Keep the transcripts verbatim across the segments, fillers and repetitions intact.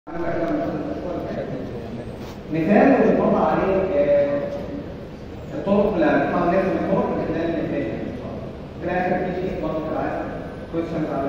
مثال بنطبق عليه الطرق اللي بنحاول نفهم الطرق من خلال المثال. في الاخر في شيء برضه عايز كويشنز على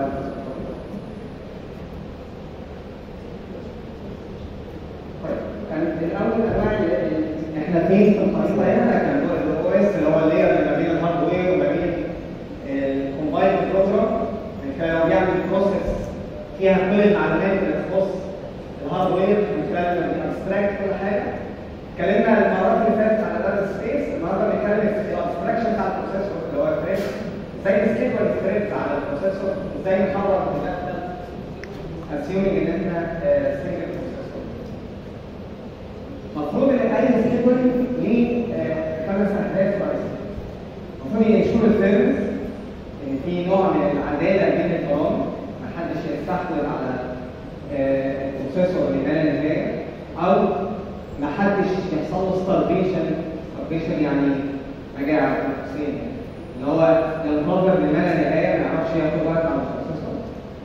طيب الاول انواع احنا فين في الخريطه هنا كان الاو اس اللي هو اللير اللي ما بين الهاردوير وما بين الكومبايلد بروجرام. فلو بيعمل بروسيس فيها كل المعلومات اللي تخص الهاردوير من خلال الابستراكت كل حاجه. اتكلمنا المرات اللي فاتت على داتا سبيس، النهارده بنتكلم في الابستراكشن بتاع البروسيسور اللي هو الفريم، ازاي نسكيبل الثريدز على البروسيسور، ازاي نحرك المدخل اسيومينج ان احنا سنجل بروسيسور. المفروض ان اي سكيبل ليه خمس اهداف رئيسيه. المفروض ينشور الثريدز ان في نوع من العداله بين الفرامل، محدش يستحوذ على البروسيسور اللي مال النهايه، او ما حدش يحصل له ستارفيشن. ستارفيشن يعني مجاعه نفسيه، اللي هو ينتظر لما لا نهايه ما يعرفش ياخد وقت على البروسيسور.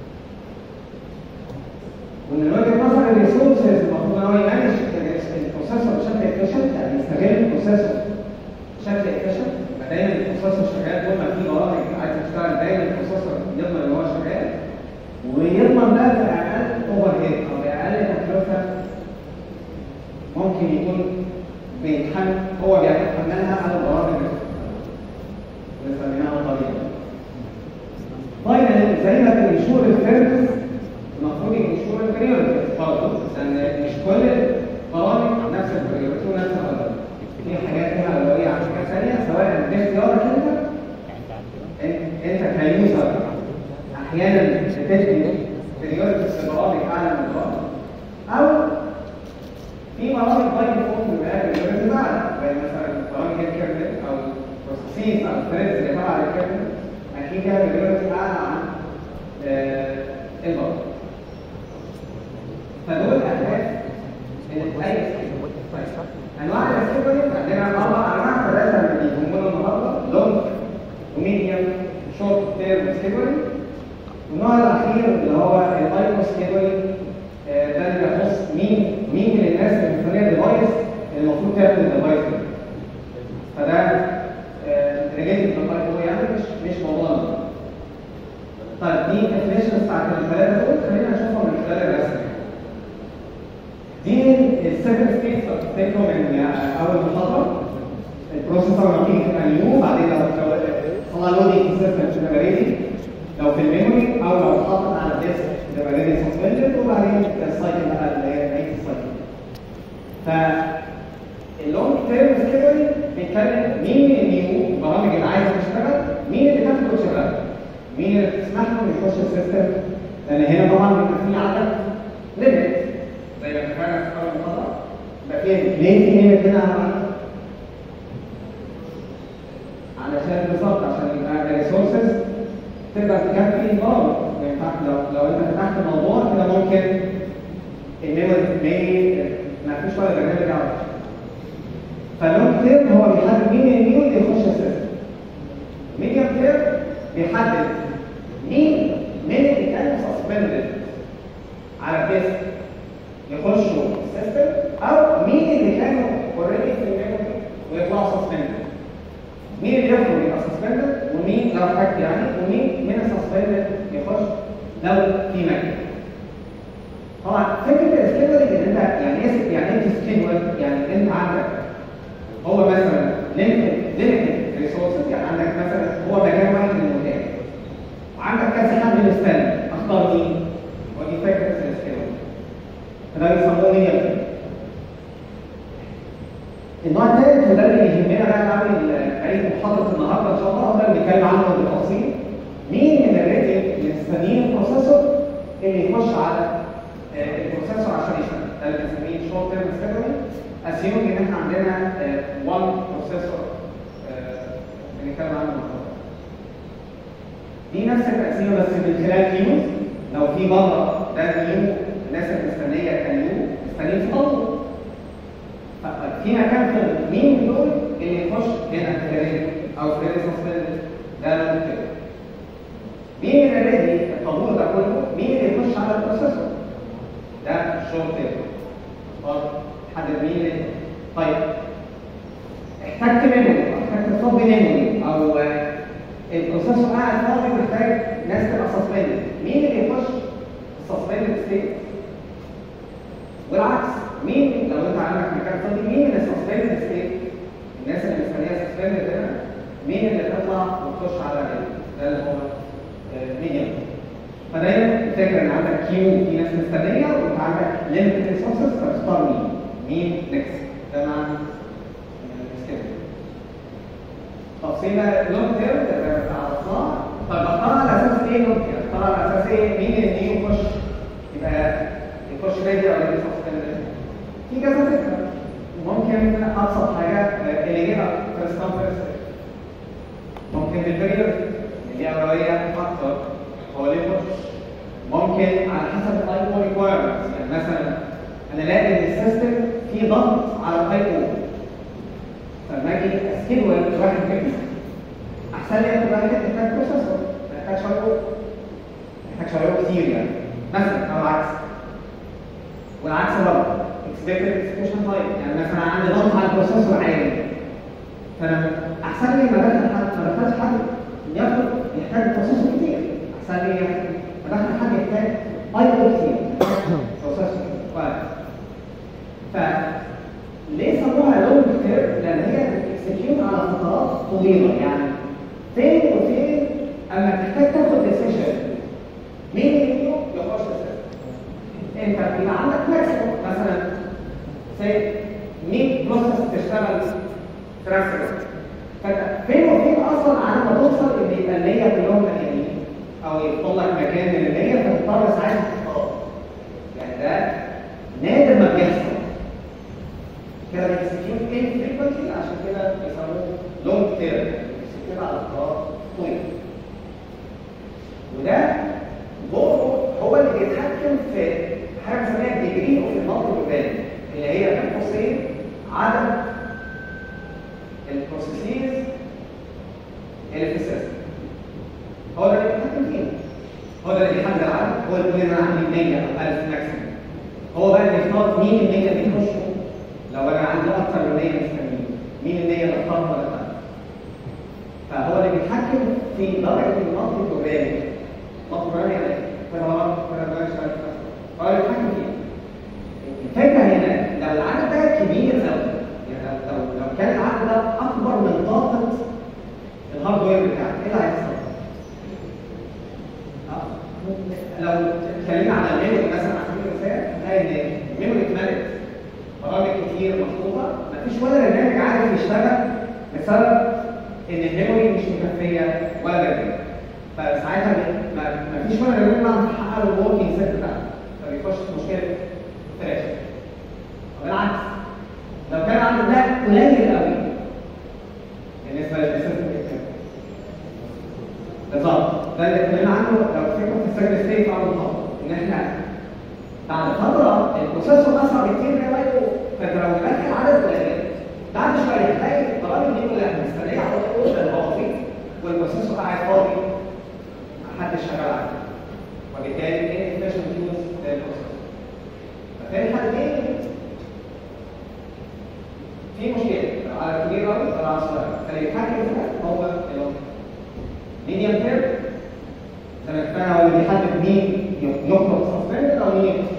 ومن وجهه نظر الريسورسز المفروض ان هو يمانج البروسيسور بشكل افيشنت، يعني يستغل البروسيسور بشكل افيشنت. يبقى دايما البروسيسور شغال، طول ما في برامج عايزه تشتغل دايما البروسيسور يضمن ان هو شغال، ويضمن ده باقل اوفر هيد او باقل تكلفه ممكن يكون بيتحمل هو بيتحملها على البرامج اللي بنسميها طريقه. فاينل زي ما بنشور الثيرمز المفروض ينشور البريوريتيز برضه، لان مش كل البرامج نفس البريوريتي ونفس الأولوية. في حاجات فيها اولويه عن حاجات ثانيه، سواء باختيارك انت انت كيوزر احيانا بتدي بريوريتيز لبرامج اعلى من البرامج، او في برامج باي ديفولت بيبقى بريوريتيز اعلى، زي مثلا برامج الكيرنل او البروسيسز او الثريدز اللي تبع الكيرنل اكيد لها بريوريتيز اعلى عن البرامج. فدول اهداف من اي سكيبل. انواع السكيبل عندنا اربع انواع، ثلاثه من بيهمونا النهارده: لونج وميديوم شورت تيرم سكيبل. النوع الاخير اللي هو الهايبر سكيبل، ده اللي بيخص مين مين من الناس اللي مستنيه الديفايس اللي المفروض تاخد الديفايس ده. فده ريليتد بالهايبر، يعني مش مش موضوعنا. طيب دي الديفينيشنز بتاعت الثلاثه دول، خلينا نشوفهم من خلال الرسم. دي السيفن ستيتس بتاعتهم من اول محاضره. البروسيسور لما بيجي تبقى نيو، بعدين لو طلع لودنج سيستم تبقى ريدي، لو في الميموري او لو اتحطت على الديسك تبقى ريدي سسبندد، وبعدين السايكل بقى اللي هي نهايه السايكل. فاللونج تيرم سكيبل بيتكلم مين من النيو البرامج اللي عايزه تشتغل، مين اللي تاخد وتشغلها، مين اللي تسمح له يخش السيستم، لان هنا طبعا بيبقى في عدد ليميت زي ما اتفقنا في اول محاضره. يبقى في ليه في ليميت هنا علشان بالظبط عشان يبقى الريسورسز تقدر تكفي البرامج. ما ينفعش لو لو انت فتحت الموضوع كده ممكن الميموري تلاقي ما فيش ولا برنامج يعرف. فاللونج تيرم هو بيحدد مين النيو اللي يخش السيستم. الميديوم تيرم بيحدد مين من اللي كانوا سسبندد على الديسك يخشوا السيستم، او مين اللي كانوا اوريدي في الميموري ويطلعوا سسبندد. مين اللي يخرج يبقى سسبندد، ومين لو حاجه يعني، ومين من السسبندد يخش لو في مكان. طبعا فكره السكيدولينج ان انت يعني ايه يعني ايه سكيدول؟ يعني انت عندك هو مثلا ليميتد ليميتد ريسورسز، يعني عندك مثلا هو مكان واحد من المكان وعندك كذا حد مستني، اختار مين؟ ودي فكره السكيدولينج. فده بيسموه ميديم. النوع الثالث وده اللي يهمنا بقى قوي بقيه محاضره النهارده ان شاء الله، وده اللي بنتكلم عنه بالتفصيل. مين من الريتم اللي مستنيين البروسيسور اللي يخش على البروسيسور عشان يشتغل؟ ده اللي بنسميه شورت تيرم سكيدولينج. اسيوم ان احنا عندنا واحد بروسيسور بنتكلم عنه النهارده. دي نفس التقسيمه بس من خلال كيوز. لو في بره ده نيو، الناس اللي مستنيه كنيو مستنيين في طول. في مكان في مين من دول اللي يخش هنا في الريدي او في الريدي سسبندد، ده ممكن. مين من الريدي الطابور ده كله مين اللي يخش على البروسيسور؟ ده الشغل لونج تيرم. خلاص حدد مين. طيب احتجت ميموري او احتجت تفضي ميموري او البروسيسور قاعد فاضي محتاج ناس تبقى سسبندد، مين اللي يخش السسبندد ستيت؟ والعكس، مين لو انت عندك مكان فاضي مين اللي السسبندد ستيت؟ الناس اللي مستنيه سسبندد هنا مين اللي تطلع وتخش على ده اللي هو ميديم. فدايما الفكره ان عندك كيو في ناس مستنيه وانت عندك ليميتد ريسورسز فتختار مين؟ مين نكست؟ ده معنى تفصيل لونج تيرم زي ما عرفناها. طيب اختار على اساس ايه لونج تيرم؟ اختار على اساس ايه؟ مين اللي يخش يبقى يخش راديو او يخش سسبندد؟ في كذا فكره. ممكن ابسط حاجه اللي جينا فيرست كام فيرست، ممكن بالبريود اللي هي اولويه اكتر هو اللي يخش. ممكن على حسب الاي او ريكوايرمنتس، يعني مثلا انا الاقي ان السيستم فيه ضغط على الاي او، فلما اجي اسكيدول واحد منهم احسن لي اخد واحد محتاج بروسيسور محتاج شغله محتاج شغله كتير يعني مثلا، او العكس. والعكس برضه اكسبكتد اكسكيوشن تايم، يعني مثلا عندي ضغط على البروسيسور عالي، فانا احسن لي ما ادخل حد ما ادخلش حد ياخد يحتاج بروسيسور كتير، احسن لي ادخل حد يحتاج اي او كتير بروسيسور كويس. ف ليه سموها لونج تيرم؟ لان هي بتكسكيوت على فترات طويله، يعني فين وفين اما تحتاج تاخد ديسيشن مين اللي فيهم يخش السيستم. انت بيبقى عندك ماكسيموم مثلا سي مية بروسيس تشتغل ترانسفير، فانت فين وفين اصلا على ما توصل ان يبقى النيه كلهم مليانين او يفضل لك مكان من النيه فتضطر ساعتها تختار. يعني ده نادر ما بيحصل كده، بيكسكيوت انفريكونتلي عشان كده بيسموه لونج تيرم، بيكسكيوت على فترات طويله. وده دوره هو اللي بيتحكم في حاجه اسمها ديجري اوف المالتي اللي هي بين قوسين عدد البروسيسز اللي في السيستم. هو ده اللي بيتحكم فيه، هو ده اللي بيحدد العدد، هو اللي بيقول انا عندي مية او ألف ماكسيموم. هو بقى اللي يختار مين ال مية اللي يخشوا لو انا عندي اكثر من مية مستنيين، مين ال مية اللي اختارهم ولا لا. فهو اللي بيتحكم في درجه المالتي بروجرامينج. مالتي بروجرامينج يعني ايه؟ فهو هو اللي بيتحكم فيه. الفكره هنا لو العدد ده كبير قوي، يعني لو لو كان العدد ده اكبر من طاقه الهاردوير بتاعك، ايه اللي هيحصل؟ لو اتكلمنا على الميموري مثلا على سبيل المثال، هتلاقي ان الميموري اتملت برامج كتير مطلوبه، مفيش ولا برنامج عارف يشتغل بسبب ان الميموري مش مكفيه ولا برنامج. فساعتها مفيش ولا برنامج يعرف يحقق الوركينج سيت بتاعه، فبيخش في مشكله فلاش. بالعكس لو كان عنده ده قليل قوي بالنسبه للسيستم بالظبط، ده اللي اتكلمنا عنه لو تفتكروا في السجن ستيت على المحاضره، ان احنا بعد فتره البروسيسور اسرع بكتير من الاي او، فانت لو دخل عدد قليل بعد شويه هتلاقي البرامج دي كلها مستنيه على الاي او اللي هو بسيط والبروسيسور قاعد فاضي محدش شغال عليه، وبالتالي ايه efficient use للبروسيسور. فبالتالي حد تاني في مشكله على كبير قوي ولا على صغير، فاللي يتحكم فيها هو ميديم تيرم زي ما اتفقنا، هو اللي بيحدد مين يخرج سسبندد او مين يخرج.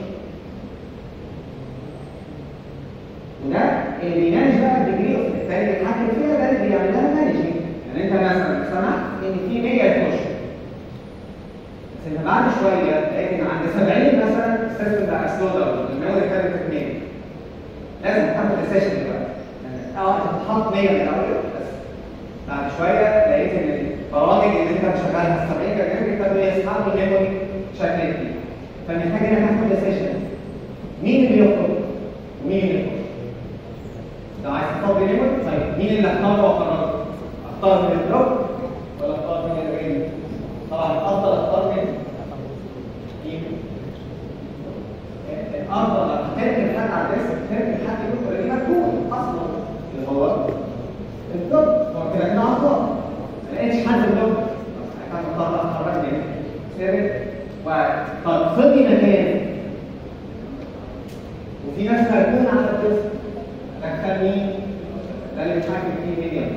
وده اللي بيمانج بقى الديجري اوف التاني اللي بيتحكم فيها، ده اللي بيعمل لها مانجمنت. يعني انت مثلا سمعت ان في مية يخش، بس انت بعد شويه لقيت ان عند سبعين مثلا السيستم بقى سلو داون، الميموري ابتدت تتملي، لازم تاخد السيشن دلوقتي. اه انت بتحط مية من الاول، بس بعد شويه لقيت ان البرامج اللي انت بتشغلها السبعين برنامج ابتدوا يسحبوا الميموري بشكل كبير، فمحتاج انك تاخد السيشن مين اللي يخرج ومين اللي يخرج. لو عايز تفضي ميموري، طيب مين اللي اختاره وقرره؟ اختار من الدروب ولا اختار من الرينج؟ طبعا الافضل اختار من مين؟ الافضل لو هتركب حد على الديسك تركب حد يكون اوريدي مكتوب اصلا اللي هو الدروب، هو كده كده افضل. ما لقيتش حد الدروب كان مضطر اخرج من سيرت وطب فضي مكان وفي ناس هتكون على الديسك دخل مين؟ ده اللي بيتحكم فيه ميديم.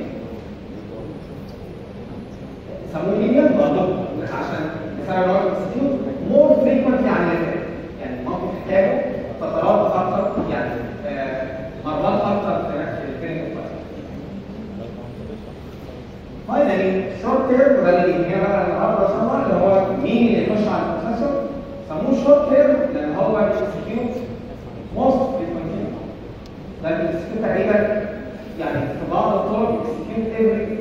سموه ميديم برضه عشان بسبب الوقت اكسكيوت مور فريكونتلي عن اللازم، يعني ممكن تحتاجه فترات اكتر، يعني آه مرات اكتر في نفس الكلينيك. فاينلي شورت تيرم، وده اللي بيهمنا بقى النهارده سمر، اللي هو مين اللي يخش على البروسيسور. سموه شورت تيرم لان هو اكسكيوت موست فريكونتلي. ده الاكسكيوت تقريبا يعني في بعض الطرق اكسكيوت افري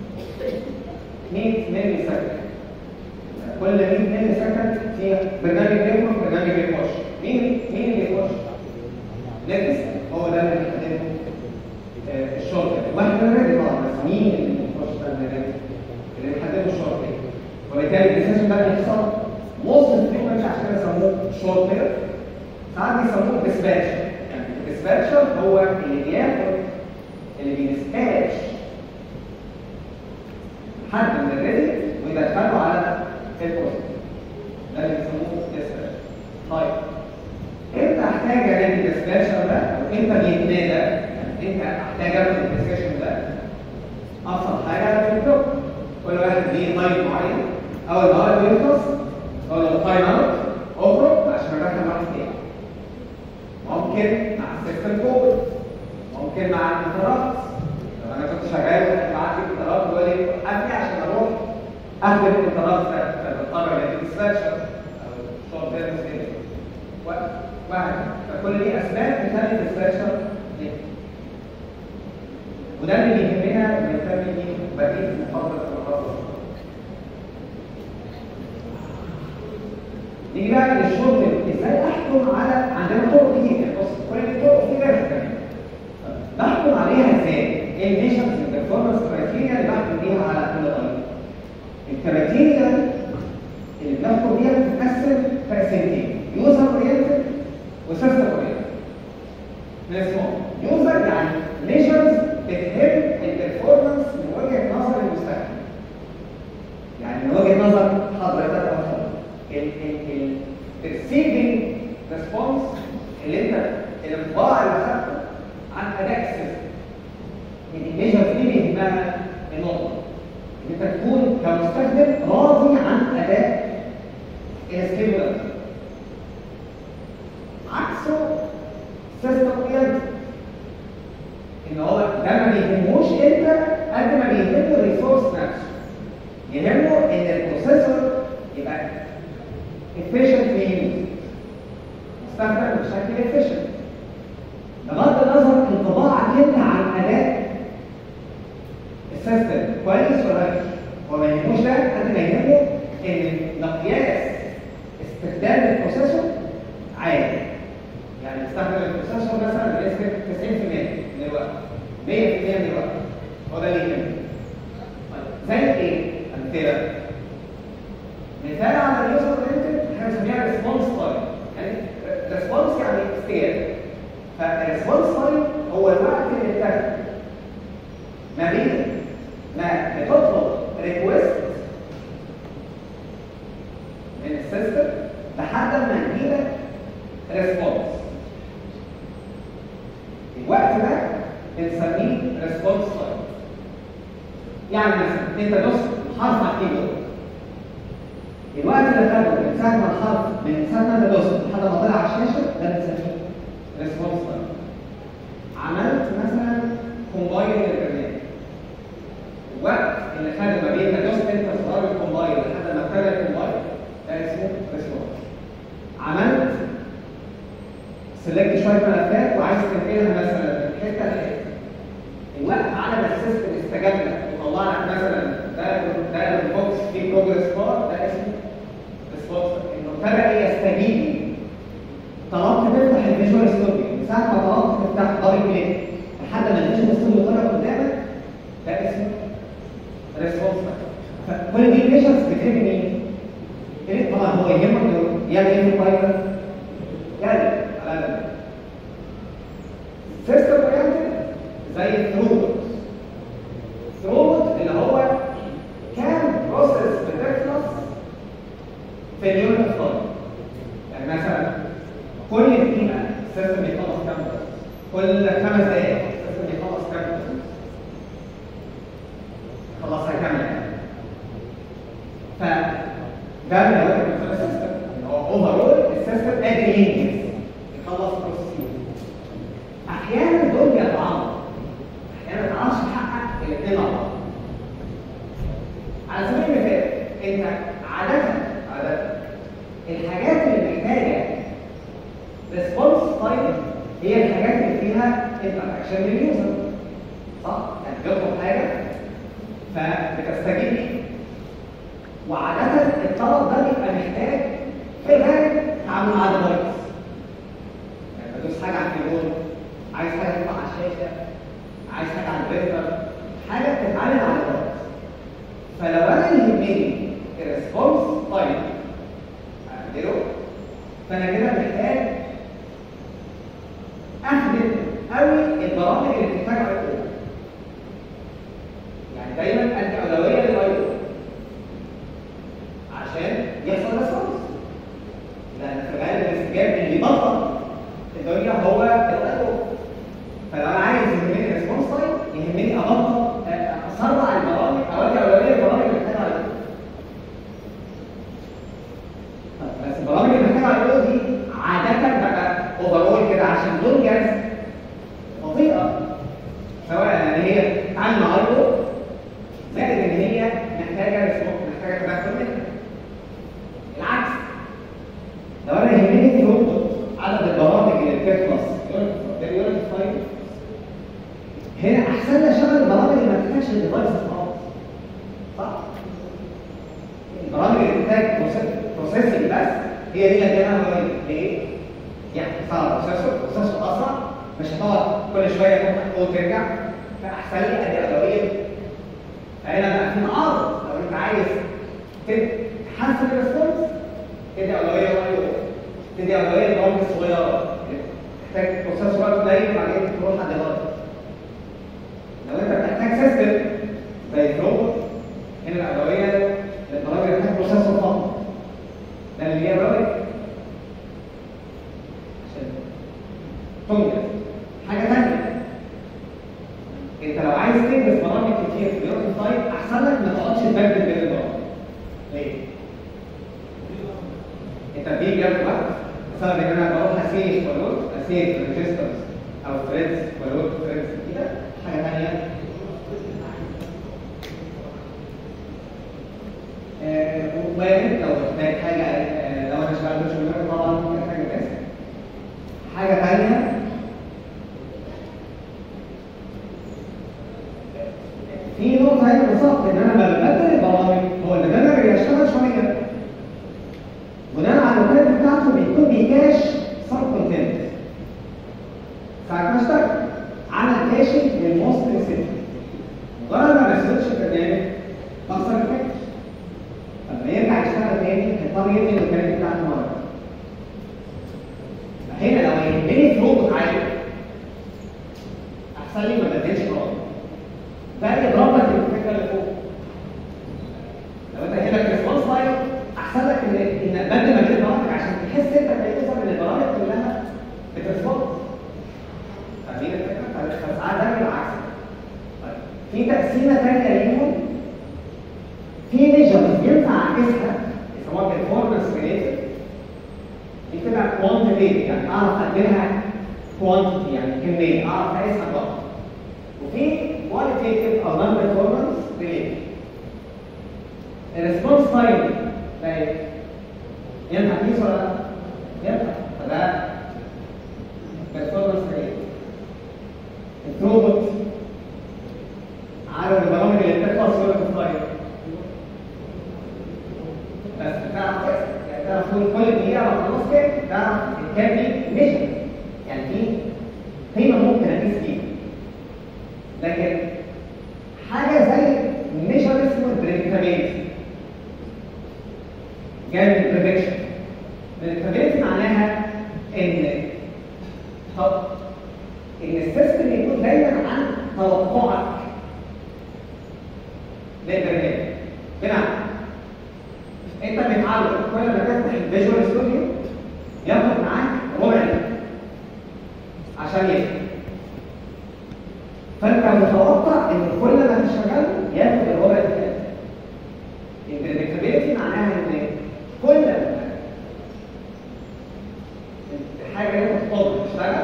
مية ملي سكند. كل مية ملي سكند في برنامج بيخرج برنامج بيخش. مين مين اللي بيخش؟ نتس هو ده اللي بيخدمه آه الشورت. واحد برنامج طبعا، بس مين اللي بيخش ده البرنامج اللي بيحدده الشورت؟ وبالتالي الديسيشن ده بيحصل موست فريكونتلي عشان كده سموه شورت تيرم. ساعات بيسموه ديسباتشر، يعني الديسباتشر هو اللي بياخد اللي بيديسباتش حد من الريدي ويدخله على البروسيس، ده اللي بيسموه ديسباتشر. طيب امتى احتاج الاقي الديسباتشر ده وامتى بيتنادى؟ يعني امتى احتاج اخد الديسكشن ده؟ ابسط حاجه في الكتب، كل واحد ليه تايم معين، اول ما هو بيخلص اقول له تايم اوت اخرج عشان ادخل واحد تاني. ممكن مع السيستم كود، ممكن مع الانترابت. لو انا كنت شغال وبعت لي انترابت ويقول لي قبلي عشان اروح اخد الانترابت ده، فبضطر الاقي ديسباتشر او شورت تيرم سكيدول وهكذا. فكل دي اسباب بتخلي الديسباتشر يجي. وده اللي بيهمنا ونهتم بيه بقيه المحاضره في المحاضره. نيجي بقى للشورت تيرم، ازاي احكم على عندنا طرق كتير، يعني بص كل الطرق في غيرها كمان. بحكم عليها ازاي؟ ايه الميجرز البرفورمانس كرايتيريا اللي بحكم بيها على كل طريقه؟ الكرايتيريا اللي بنحكم بيها بتتقسم تقسيمتين، يوزر اورينتد وسيستم اورينتد. اسمه يوزر يعني ميجرز بتهم البرفورمانس من وجهه نظر المستخدم. يعني من وجهه نظر حضرتك او حضرتك البرسيفنج ريسبونس اللي انت الانطباع اللي اخذته عن اداء السيستم. الميجرز دي بيهمها النقطه ان انت تكون كمستخدم راضي عن اداء السكيدولر. عكسه سيستم اورينتد ان هو ده ما بيهموش انت قد ما بيهمه الريسورس نفسه. يهمه ان البروسيسور يبقى efficient في يوز، مستخدم بشكل efficient. بغض النظر انطباعك انت عن اداء السيستم كويس ولا لا، هو ما يهموش ده قد ما يهمه ان مقياس استخدام البروسيسور عالي. يعني استخدم البروسيسور مثلا بنسبه تسعين في المية من الوقت، مية في المية من الوقت، هو ده اللي يهمه. زي ايه؟ امثله. مثال على اليوزر اورينتد احنا بنسميها ريسبونس تايم، يعني ريسبونس يعني استجابه. فالريسبونس تايم هو الوقت اللي بتاخده ما بين ما بتطلب ريكويست من السيستم لحد ما يجيلك ريسبونس. الوقت ده بنسميه ريسبونس تايم. يعني مثلا انت دوست حرف على الكيبورد، الوقت اللي خده من ساعه ما الحرف من ساعه ما انت دوست لحد ما طلع على الشاشه ده بنسميه ريسبونس تايم. عملت مثلا كومبايل للبرنامج، الوقت اللي خده ما بين ما دوست انت زرار الكومبايل لحد ما ابتدى الكومبايل ده اسمه ريسبونس. عملت سلكت شويه ملفات وعايز تنقلها مثلا من حته لحته، الوقت على ما السيستم استجاب لك وطلع لك مثلا ده ده البوكس فيه بروجرس بار ده اسمه ريسبونس. انه ابتدى يستجيب لي. طلبت تفتح الفيجوال ستوديو، من ساعه ما طلبت تفتح دبل كليك لحد ما الفيجوال ستوديو طلع قدامك ده اسمه ريسبونس. فكل دي ميجرز بتهم مين؟ طبعا هو يهمه انه يعمل ايه في الفايبر؟ يعني على الاقل سيستم اورينتد زي الثروبوت. الثروبوت اللي هو كام بروسيس بتخلص في اليونت اوف تايم. يعني مثلا كل دقيقه السيستم بيطلع كل خمس دقائق السيستم بيخلص كام بروسيس؟ خلصها كامله. ف ده اللي هو الكنترول سيستم، هو اوفرول السيستم قادر ينجز يخلص بروسيس. احيانا دول بيتعارضوا، احيانا ما تعرفش تحقق الاثنين مع بعض. على سبيل المثال انت عاده عاده الحاجات اللي محتاجه ريسبونس تايم هي الحاجات اللي فيها انتراكشن لليوزر، صح؟ يعني بيطلب حاجه فبتستجيب ليه. وعاده الطلب ده بيبقى محتاج في الغالب تعامل مع الديفايس. يعني بدوس حاجه على التليفون، عايز حاجه تطلع على الشاشه، عايز حاجه على البرينتر، حاجه بتتعامل على الديفايس. فلو انا يهمني الريسبونس تايم اعمله، فانا كده محتاج اخدم قوي البرامج اللي بتحتاج اي او. يعني دايما ادي اولويه للاي او عشان يحصل ريسبونس، لان في الغالب الاستجابه اللي بيبطل الدنيا هو الاي او. فلو انا عايز يهمني الريسبونس تايم، يهمني ابطل اسرع البرامج او ادي اولويه للبرامج اللي محتاجه اي او. بس البرامج اللي محتاجه اي او دي عاده بقى اوفرول كده عشان تنجز بطيئه، سواء ان هي تتعامل مع اي او زائد ان هي محتاجه ريسبونس، محتاجه تدخل منها. العكس، لو انا يهمني ثروبوت عدد البرامج اللي بتخلص يونت فايل، هنا احسن لي اشغل البرامج اللي ما بتحتاجش الديفايس خالص، صح؟ البرامج اللي بتحتاج بروسيسنج بس هي دي اللي هتلاقيها مهمه. ليه؟ يعني صار بروسيسور بروسيسور اسرع، مش هتقعد كل شويه تفتح وترجع، فاحسن لي ادي اولويه. فهنا بقى في تعارض، لو انت عايز تحسن الريسبونس تدي اولويه للاي او، تدي اولويه للبرامج الصغيره تحتاج بروسيسور قليل وبعدين تروح على الديفايس. لو انت بتحتاج سيستم زي ثروبوت، هنا الاولويه للبرامج اللي بتحتاج بروسيسور فقط، ده اللي هي برامج عشان تنجز. حاجه ثانيه، انت لو عايز تنجز برامج كتير في اليوم فايل، احسن لك ما تقعدش تبدل بين البرامج. ليه؟ التبديل بياخد وقت بسبب ان انا بروح اسيف ولود، اسيف ريجسترز او ثريدز ولود ثريدز كده. حاجه ثانيه، وارد لو محتاج حاجه، آه لو انا شغال فيرتشوال طبعا ممكن احتاج بس. حاجه ثانيه، في نقطه هنا بالظبط، ان انا ببدل البرامج، هو اللي انا بيشتغل شويه بناء على الكونتنت بتاعته بيكون بيكاش سب كونتنت. ساعة ما اشتغل عمل كاشنج للموست ريسيبت، مجرد ما بيسيرش البرنامج بخسر الكاش. لما يرجع يشتغل تاني هيضطر يبني الكونتنت بتاعته مره. فهنا لو يهمني ثروبوت عالي، احسن لي ما بدلش برامج. ده يضرب لك الفكره اللي فوق. لو انت هنا ريسبونس تايم، احسن لك ان ان بدل ما تجيب برامج عشان تحس انت كيوزر ان البرامج كلها بترسبونس. فاهمين الفكره؟ فساعات ده بالعكس. طيب في تقسيمه ثانيه ليهم، في ميجرز ينفع اعكسها يسموها performance related، دي بتبقى كوانتيتيف، يعني اعرف اقدمها كوانتيتي يعني كميه، اعرف اقيسها ضغط. وفي qualitative او non performance related. الريسبونس تايم طيب ينفع تقيس ولا لا؟ ينفع، فده performance related. الثروبوت عدد البرامج اللي بتخلص في وقت الفايل، بس بتعرف يعني تعرف كل دقيقه لما تخلص كام، تعرف الكام دي ميجر، يعني في قيمه ممكن اقيس بيها. لكن حاجه زي ميجر اسمه بريدكتابيلتي، جاي من بريدكشن. بريدكتابيلتي معناها ان طب ان السيستم يكون دايما عن توقعك للبرنامج. بمعنى انت متعود كل ما تفتح الفيجوال ستوديو ياخد معاك ربع عشان يفتح، فانت متوقع ان كل ما تشتغل ياخد الوضع الثاني. البريدكتابيلتي معناها ان كل ما الحاجه اللي انت بتطلبها تشتغل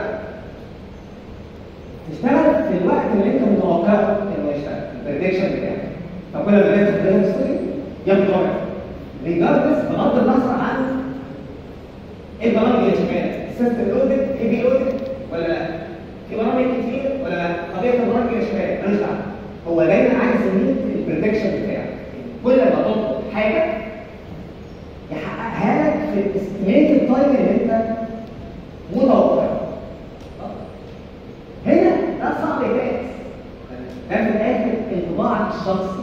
تشتغل في الوقت اللي انت متوقعه انه يشتغل، البريدكشن بتاعك. فكل ما الناس تستخدم الستوري ياخد وضع ريجاردلس بغض النظر عن ايه البرامج اللي شغاله، السيستم لودد، اي بي لودد ولا لا؟ في برامج كتير ولا لا؟ قضيه البرامج اللي شغاله مالوش دعوه. هو دايما عايز يميت البريدكشن بتاعك. كل ما تطلب حاجه يحققها لك في الاستيميتد تايم اللي انت متوقعه. هنا ده صعب يتقاس. ده في الاخر انطباعك الشخصي.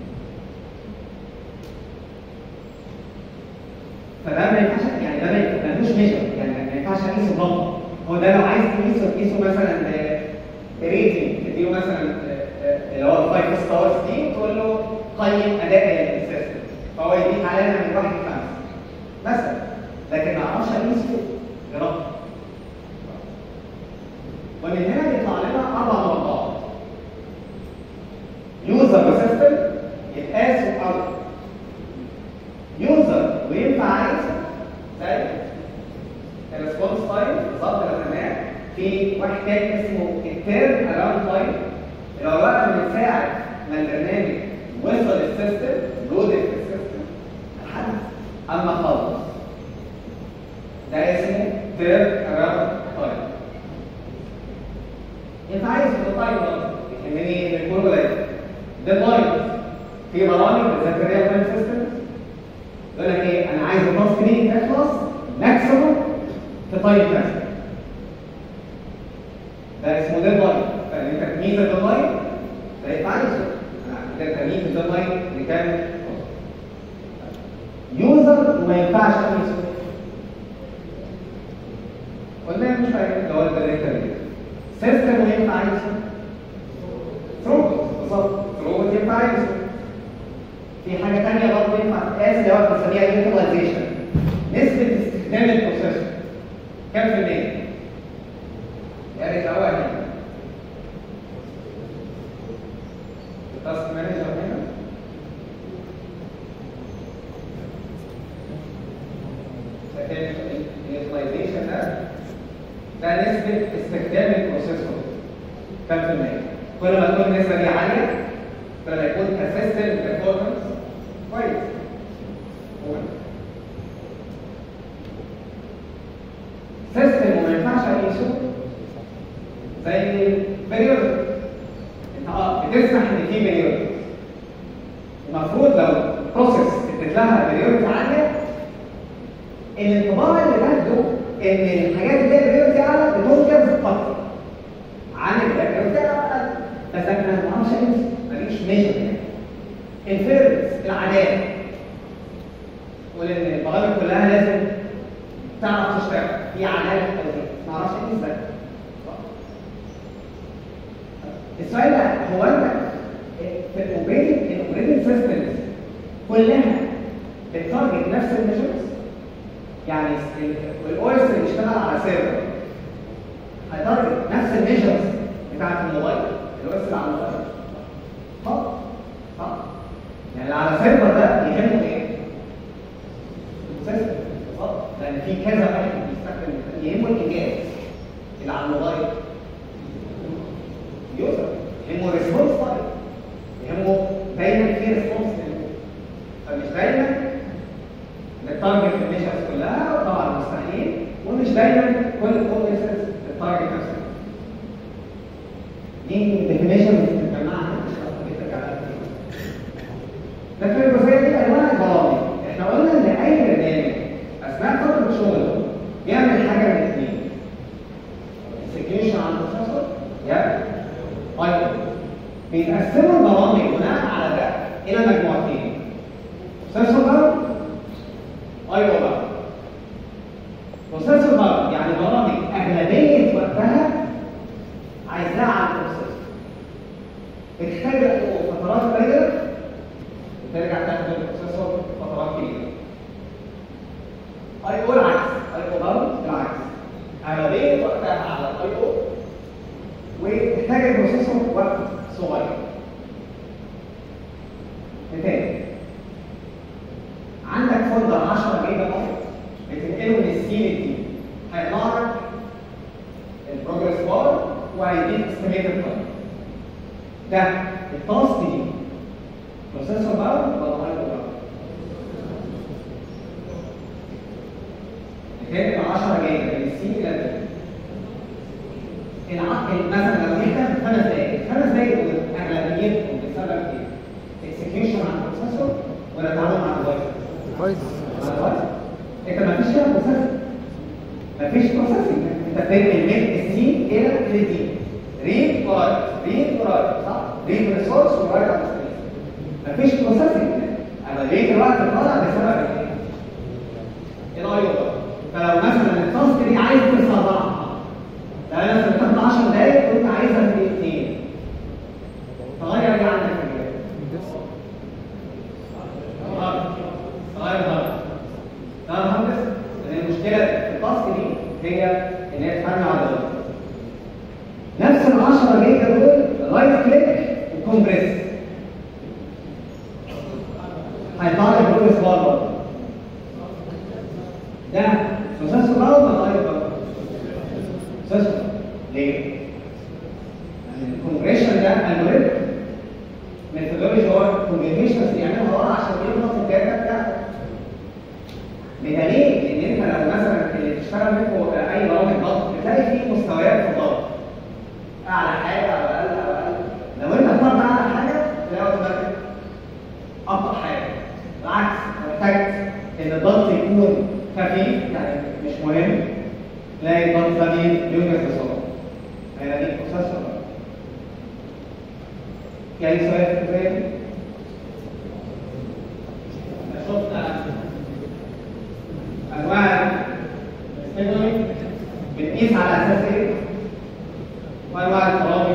فده ما ينفعش، يعني ده ملوش ميجر، يعني ما ينفعش اقيسه بالضبط. هو ده لو عايز تقيسه تقيسه مثلا ريتنج، تديله مثلا اللي هو الفايف ستارز دي وتقول له قيم اداء السيستم، فهو يديك علامه من واحد لخمسه مثلا، لكن ما اعرفش اقيسه برقم. ومن هنا بيطلع لنا اربع مربعات. يوزر وسيستم يتقاسوا اربع. يوزر وينفع عايزه زي الريسبونس تايم بالظبط رسمناه في واحد تاني اسمه التيرن اراوند تايم، اللي هو الوقت من ساعه ما البرنامج وصل للسيستم لودد في السيستم لحد اما خلص. ده اسمه تيرن اراوند تايم. ينفع عايز في التايم برضه يهمني يكون قليل. ديدلاين في برامج بالذات الريال تايم سيستم يقول لك ايه؟ انا عايز التاسك دي تخلص ماكسيموم في تايم كذا. ده اسمه ديدلاين. فانت تميز الديدلاين ده يبقى عايزه. انا تميز الديدلاين لكام؟ يوزر وما ينفعش تميزه. قلنا مش فاهم اللي هو الدايركتوري. سيستم وينفع عايزه. ثروبوت بالظبط، ثروبوت ينفع عايزه. في حاجه ثانيه برضه ينفع تقاس اللي هو بنسميها يوتيلايزيشن، نسبه استخدام البروسيسور كام في المية؟ يا ريت الاول هنا التاسك مانجر هنا شايفين اليوتيلايزيشن ده ده نسبه استخدام البروسيسور كام في المية؟ كل ما تكون النسبه دي عاليه كل ما يكون كسيستم بيرفورمانس كويس. سيستم وما ينفعش اقيسه زي البريود. انت اه بتسمح ان في بريود. المفروض لو بروسيس اديت لها بريود عاليه الانطباع اللي باخده ان الحاجات اللي هي بريود اعلى بتنجز اكتر عن البريود اقل. بس انا ما اعرفش اقيسه، ماليش ميجر يعني. الفيرنس العداله تقول ان البرامج كلها لازم تعرف تشتغل في عداله في التوزيع، ما اعرفش ايه ازاي. السؤال ده هو انت في الاوبريتنج الاوبريتنج سيستمز كلها بتارجت نفس الميجرز؟ يعني الاو اس اللي بيشتغل على سيرفر هيتارجت نفس الميجرز بتاعت الموبايل، الاو اس اللي على الموبايل؟ اه اه يعني اللي على سيرفر ده يهمه ايه؟ السيستم بالظبط، لان في كذا واحد بيستخدم يهمه الانجاز. اللي على الموبايل يوزر يهمه ريسبونس تايم، يهمه دايما في ريسبونس. فمش دايما نتارجت الميجرز كلها، وطبعا مستحيل، ومش دايما كل الاوبريتنجز التارجت نفسه. دي الديفينيشن بتجمعها لكن الجزئيه دي انواع البرامج. احنا قلنا ان اي برنامج اثناء فتره شغله بيعمل حاجه من اثنين: اكسكيوشن على البروسيسور يا ايضا. بيتقسموا البرامج بناء على ده الى مجموعتين: بروسيسور بار، اي او بار. بروسيسور بار يعني برامج اغلبيه وقتها عايزاها على البروسيسور، بتحتاج فترات قليله ترجع تاخد البروسيسور فترات كبيره. اي او العكس، اي او بار بالعكس، اغلبيه وقتها على الاي او وتحتاج البروسيسور وقت فيديك استيميتد تايم. ده التاسك دي بروسيسور باور ولا هايبر باور؟ بتبقى عشرة جيجا من السي الى البي. العقل مثلا لو يحتاج خمس دقايق، خمس دقايق دول اغلبيتهم بسبب ايه؟ اكسكيوشن على البروسيسور ولا تعامل مع الديفايس؟ الديفايس. انت ما فيش فيها بروسيسور. ما فيش بروسيسنج، انت بتنقل من السي الى الدي. ريد ورايت، ريد ورايت، صح؟ ريد ريسورس ورايت على السبيس. ما فيش بروسيسنج. اغلبيه الوقت طالع بسبب ايه؟ الاي او. فلو مثلا التاسك دي عايز تسرعها، لو انا مثلا بتاخد عشر دقايق وانت عايزها في دقيقتين، تغير ايه عندك في الجهاز؟ تغير هارد. ده الهاردس، لان المشكله في التاسك دي هي ان هي تفهم على الوقت. نفس ال عشرة جيجا دول رايت كليك وكومبريس. هيطلع لك بروجريس بار برضه. ده بروسيسور باور ولا هايبر باور؟ بروسيسور. ليه؟ لأن الكومبريشن ده الجوريثم ميثودولوجي هو كومبينيشنز بيعملها ورا عشان يضغط الداتا بتاعتك. بدليل ان انت لو مثلا اللي بتشتغل منكم اي برامج ضغط بتلاقي فيه مستويات في الضغط. اعلى حاجه او اقل او اقل. لو انت اخترت اعلى حاجه تلاقي اوتوماتيك ابطا حاجه. بالعكس لو احتجت ان الضغط يكون خفيف يعني مش مهم، تلاقي الضغط ده بينجز بسرعه. هنا دي بروسيسور. في اي سؤال في الجزئيه دي؟ شفنا انواع السيجنالينج بنقيس على اساس ايه؟ وانواع البرامج